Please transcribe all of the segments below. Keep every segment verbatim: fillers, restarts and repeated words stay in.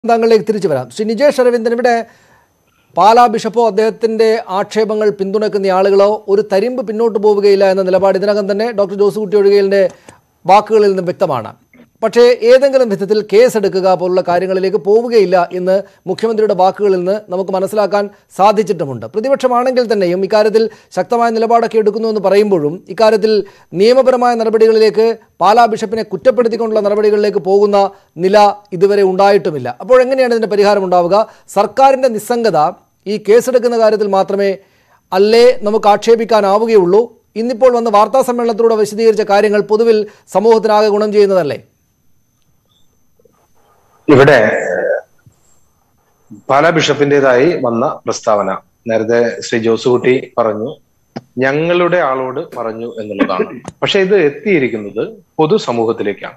താങ്കളിലേക്ക് തിരിച്ചു വരാം. ശ്രീ നിജേഷ് അരവിന്ദൻ, ഇവിടെ പാലാ ബിഷപ്പോ അദ്ദേഹത്തിൻ്റെ ആക്ഷേപങ്ങൾ പിന്തുണയ്ക്കുന്ന ആളുകളോ ഒരു തരിമ്പ് പിന്നോട്ട് പോവുകയില്ല എന്ന നിലപാട് ഇതിനകം തന്നെ ഡോക്ടർ ജോസുകുട്ടി ഒഴികേലിൻ്റെ വാക്കുകളിൽ നിന്നും വ്യക്തമാണ്. പക്ഷേ ഏതെങ്കിലും വിധത്തിൽ കേസെടുക്കുക പോലുള്ള കാര്യങ്ങളിലേക്ക് പോവുകയില്ല എന്ന് മുഖ്യമന്ത്രിയുടെ വാക്കുകളിൽ നിന്ന് നമുക്ക് മനസ്സിലാക്കാൻ സാധിച്ചിട്ടുമുണ്ട്. പ്രതിപക്ഷമാണെങ്കിൽ തന്നെയും ഇക്കാര്യത്തിൽ ശക്തമായ നിലപാടൊക്കെ എടുക്കുന്നുവെന്ന് പറയുമ്പോഴും ഇക്കാര്യത്തിൽ നിയമപരമായ നടപടികളിലേക്ക് പാലാ ബിഷപ്പിനെ കുറ്റപ്പെടുത്തിക്കൊണ്ടുള്ള നടപടികളിലേക്ക് പോകുന്ന നില ഇതുവരെ ഉണ്ടായിട്ടുമില്ല. അപ്പോഴെങ്ങനെയാണ് ഇതിൻ്റെ പരിഹാരം ഉണ്ടാവുക? സർക്കാരിൻ്റെ നിസ്സംഗത ഈ കേസെടുക്കുന്ന കാര്യത്തിൽ മാത്രമേ അല്ലേ നമുക്ക് ആക്ഷേപിക്കാനാവുകയുള്ളൂ? ഇന്നിപ്പോൾ വന്ന് വാർത്താ സമ്മേളനത്തിലൂടെ വിശദീകരിച്ച കാര്യങ്ങൾ പൊതുവിൽ സമൂഹത്തിനാകെ ഗുണം ചെയ്യുന്നതല്ലേ? ഇവിടെ പാലാ ബിഷപ്പിന്റേതായി വന്ന പ്രസ്താവന നേരത്തെ ശ്രീ ജോസുകുട്ടി പറഞ്ഞു, ഞങ്ങളുടെ ആളോട് പറഞ്ഞു എന്നുള്ളതാണ്. പക്ഷെ ഇത് എത്തിയിരിക്കുന്നത് പൊതുസമൂഹത്തിലേക്കാണ്.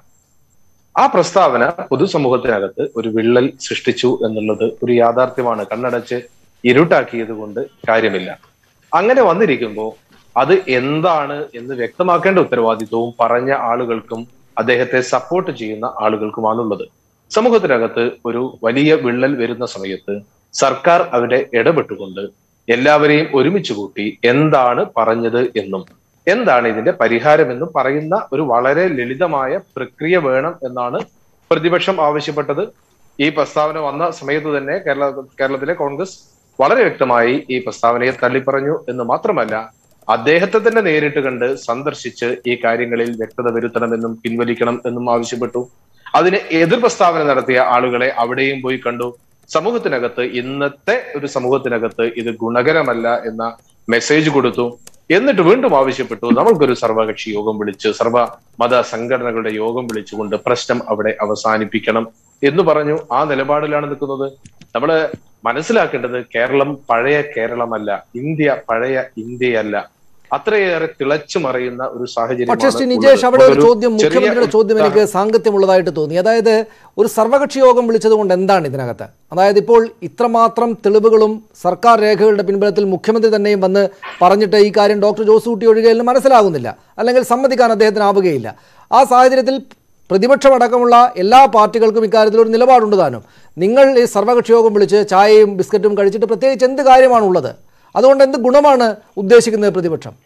ആ പ്രസ്താവന പൊതുസമൂഹത്തിനകത്ത് ഒരു വിള്ളൽ സൃഷ്ടിച്ചു എന്നുള്ളത് ഒരു യാഥാർത്ഥ്യമാണ്. കണ്ണടച്ച് ഇരുട്ടാക്കിയത് കൊണ്ട് കാര്യമില്ല. അങ്ങനെ വന്നിരിക്കുമ്പോൾ അത് എന്താണ് എന്ന് വ്യക്തമാക്കേണ്ട ഉത്തരവാദിത്വവും പറഞ്ഞ ആളുകൾക്കും അദ്ദേഹത്തെ സപ്പോർട്ട് ചെയ്യുന്ന ആളുകൾക്കുമാണുള്ളത്. സമൂഹത്തിനകത്ത് ഒരു വലിയ വിള്ളൽ വരുന്ന സമയത്ത് സർക്കാർ അവിടെ ഇടപെട്ടുകൊണ്ട് എല്ലാവരെയും ഒരുമിച്ച് കൂട്ടി എന്താണ് പറഞ്ഞത് എന്നും എന്താണ് ഇതിന്റെ പരിഹാരമെന്നും പറയുന്ന ഒരു വളരെ ലളിതമായ പ്രക്രിയ വേണം എന്നാണ് പ്രതിപക്ഷം ആവശ്യപ്പെട്ടത്. ഈ പ്രസ്താവന വന്ന സമയത്ത് തന്നെ കേരള കേരളത്തിലെ കോൺഗ്രസ് വളരെ വ്യക്തമായി ഈ പ്രസ്താവനയെ തള്ളിപ്പറഞ്ഞു എന്ന് മാത്രമല്ല, അദ്ദേഹത്തെ തന്നെ നേരിട്ട് കണ്ട് സന്ദർശിച്ച് ഈ കാര്യങ്ങളിൽ വ്യക്തത വരുത്തണമെന്നും പിൻവലിക്കണം എന്നും ആവശ്യപ്പെട്ടു. അതിന് എതിർ പ്രസ്താവന നടത്തിയ ആളുകളെ അവിടെയും പോയി കണ്ടു. സമൂഹത്തിനകത്ത് ഇന്നത്തെ ഒരു സമൂഹത്തിനകത്ത് ഇത് ഗുണകരമല്ല എന്ന മെസ്സേജ് കൊടുത്തു. എന്നിട്ട് വീണ്ടും ആവശ്യപ്പെട്ടു, നമ്മൾക്കൊരു സർവകക്ഷി യോഗം വിളിച്ച് സർവ മത സംഘടനകളുടെ യോഗം വിളിച്ചുകൊണ്ട് പ്രശ്നം അവിടെ അവസാനിപ്പിക്കണം എന്ന് പറഞ്ഞു. ആ നിലപാടിലാണ് നിൽക്കുന്നത്. നമ്മള് മനസ്സിലാക്കേണ്ടത് കേരളം പഴയ കേരളമല്ല, ഇന്ത്യ പഴയ ഇന്ത്യയല്ല. അത്രയേറെ തിളച്ചു മറിയുന്ന ഒരു സാഹചര്യം. പക്ഷേ ശ്രീ നിജേഷ്, അവിടെ ഒരു ചോദ്യം, മുഖ്യമന്ത്രിയുടെ ചോദ്യം എനിക്ക് സാങ്കത്യമുള്ളതായിട്ട് തോന്നി. അതായത് ഒരു സർവകക്ഷി യോഗം വിളിച്ചത് കൊണ്ട് എന്താണ് ഇതിനകത്ത്? അതായത് ഇപ്പോൾ ഇത്രമാത്രം തെളിവുകളും സർക്കാർ രേഖകളുടെ പിൻബലത്തിൽ മുഖ്യമന്ത്രി തന്നെയും വന്ന് പറഞ്ഞിട്ട് ഈ കാര്യം ഡോക്ടർ ജോസുകുട്ടി ഒഴികേലിന് മനസ്സിലാകുന്നില്ല, അല്ലെങ്കിൽ സമ്മതിക്കാൻ അദ്ദേഹത്തിനാവുകയില്ല. ആ സാഹചര്യത്തിൽ പ്രതിപക്ഷമടക്കമുള്ള എല്ലാ പാർട്ടികൾക്കും ഇക്കാര്യത്തിൽ ഒരു നിലപാടുണ്ട് താനും. നിങ്ങൾ ഈ സർവകക്ഷി യോഗം വിളിച്ച് ചായയും ബിസ്ക്കറ്റും കഴിച്ചിട്ട് പ്രത്യേകിച്ച് എന്ത് കാര്യമാണുള്ളത്? അതുകൊണ്ട് എന്ത് ഗുണമാണ് ഉദ്ദേശിക്കുന്നത് പ്രതിപക്ഷം?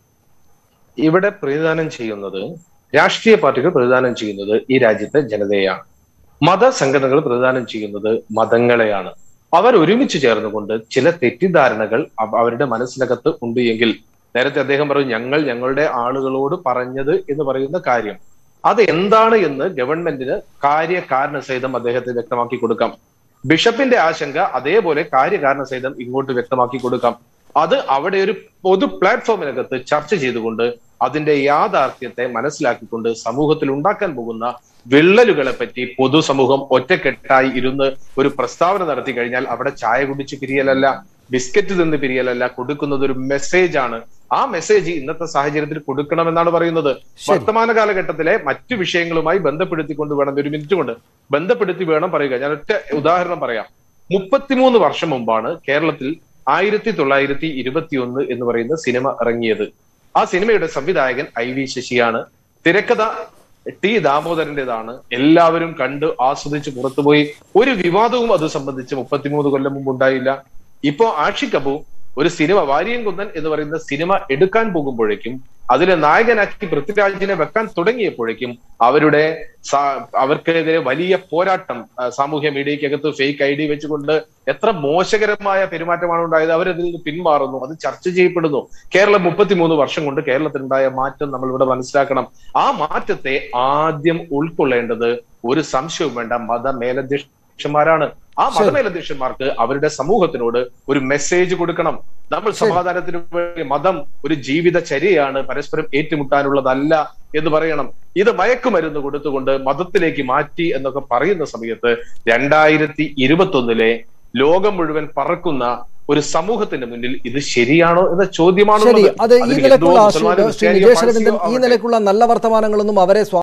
ഇവിടെ പ്രതിദാനം ചെയ്യുന്നത് രാഷ്ട്രീയ പാർട്ടികൾ പ്രതിദാനം ചെയ്യുന്നത് ഈ രാജ്യത്തെ ജനതയെയാണ്. മതസംഘടനകൾ പ്രതിദാനം ചെയ്യുന്നത് മതങ്ങളെയാണ്. അവർ ഒരുമിച്ച് ചേർന്നുകൊണ്ട് ചില തെറ്റിദ്ധാരണകൾ അവരുടെ മനസ്സിനകത്ത് ഉണ്ട് എങ്കിൽ, നേരത്തെ അദ്ദേഹം പറഞ്ഞു ഞങ്ങൾ ഞങ്ങളുടെ ആളുകളോട് പറഞ്ഞത് എന്ന് പറയുന്ന കാര്യം അത് എന്താണ് എന്ന് ഗവൺമെന്റിന് കാര്യകാരണ സഹിതം അദ്ദേഹത്തെ വ്യക്തമാക്കി കൊടുക്കാം. ബിഷപ്പിന്റെ ആശങ്ക അതേപോലെ കാര്യകാരണ സഹിതം ഇങ്ങോട്ട് വ്യക്തമാക്കി കൊടുക്കാം. അത് അവിടെ ഒരു പൊതു പ്ലാറ്റ്ഫോമിനകത്ത് ചർച്ച ചെയ്തുകൊണ്ട് അതിന്റെ യാഥാർത്ഥ്യത്തെ മനസ്സിലാക്കിക്കൊണ്ട് സമൂഹത്തിൽ ഉണ്ടാക്കാൻ പോകുന്ന വിള്ളലുകളെ പറ്റി പൊതുസമൂഹം ഒറ്റക്കെട്ടായി ഇരുന്ന് ഒരു പ്രസ്താവന നടത്തി കഴിഞ്ഞാൽ അവിടെ ചായ കുടിച്ച് പിരിയലല്ല, ബിസ്ക്കറ്റ് തിന്ന് പിരിയലല്ല, കൊടുക്കുന്നത് ഒരു മെസ്സേജ് ആണ്. ആ മെസ്സേജ് ഇന്നത്തെ സാഹചര്യത്തിൽ കൊടുക്കണമെന്നാണ് പറയുന്നത്. വർത്തമാന കാലഘട്ടത്തിലെ മറ്റു വിഷയങ്ങളുമായി ബന്ധപ്പെടുത്തിക്കൊണ്ട് വേണം, ഒരു മിനിറ്റ് കൊണ്ട് ബന്ധപ്പെടുത്തി വേണം പറയുക. ഞാൻ ഒറ്റ ഉദാഹരണം പറയാം. മുപ്പത്തിമൂന്ന് വർഷം മുമ്പാണ് കേരളത്തിൽ ആയിരത്തി തൊള്ളായിരത്തി ഇരുപത്തി ഒന്ന് എന്ന് പറയുന്ന സിനിമ ഇറങ്ങിയത്. ആ സിനിമയുടെ സംവിധായകൻ ഐ വി ശശിയാണ്. തിരക്കഥ ടി ദാമോദരന്റേതാണ്. എല്ലാവരും കണ്ട് ആസ്വദിച്ച് പുറത്തുപോയി. ഒരു വിവാദവും അത് സംബന്ധിച്ച് മുപ്പത്തിമൂന്ന് കൊല്ലം മുമ്പ് ഉണ്ടായില്ല. ഇപ്പോ ആഷിഖ് കപൂർ ഒരു സിനിമ വാരിയംകുന്നൻ എന്ന് പറയുന്ന സിനിമ എടുക്കാൻ പോകുമ്പോഴേക്കും അതിലെ നായകനാക്കി പൃഥ്വിരാജിനെ വെക്കാൻ തുടങ്ങിയപ്പോഴേക്കും അവരുടെ അവർക്കെതിരെ വലിയ പോരാട്ടം സാമൂഹ്യ മീഡിയക്കകത്ത് ഫേക്ക് ഐ ഡി വെച്ചുകൊണ്ട് എത്ര മോശകരമായ പെരുമാറ്റമാണ് ഉണ്ടായത്. അവരതിൽ നിന്ന് പിന്മാറുന്നു, അത് ചർച്ച ചെയ്യപ്പെടുന്നു. കേരളം മുപ്പത്തിമൂന്ന് വർഷം കൊണ്ട് കേരളത്തിലുണ്ടായ മാറ്റം നമ്മൾ ഇവിടെ മനസ്സിലാക്കണം. ആ മാറ്റത്തെ ആദ്യം ഉൾക്കൊള്ളേണ്ടത് ഒരു സംശയവും വേണ്ട മതമേലധ്യക്ഷന്മാരാണ്. ആ മതമേലധ്യക്ഷന്മാർക്ക് അവരുടെ സമൂഹത്തിനോട് ഒരു മെസ്സേജ് കൊടുക്കണം. നമ്മൾ സമാധാനത്തിന് വേണ്ടി മതം ഒരു ജീവിതചര്യയാണ്, പരസ്പരം ഏറ്റുമുട്ടാനുള്ളതല്ല എന്ന് പറയണം. ഇത് മയക്കുമരുന്ന് കൊടുത്തുകൊണ്ട് മതത്തിലേക്ക് മാറ്റി എന്നൊക്കെ പറയുന്ന സമയത്ത് രണ്ടായിരത്തി ഇരുപത്തി ഒന്നിലെ ലോകം മുഴുവൻ പറക്കുന്ന ഒരു സമൂഹത്തിന്റെ മുന്നിൽ ഇത് ശരിയാണോ എന്ന ചോദ്യമാണ്. ഈ നിലക്കുള്ള നല്ല വർത്തമാനങ്ങളൊന്നും അവരെ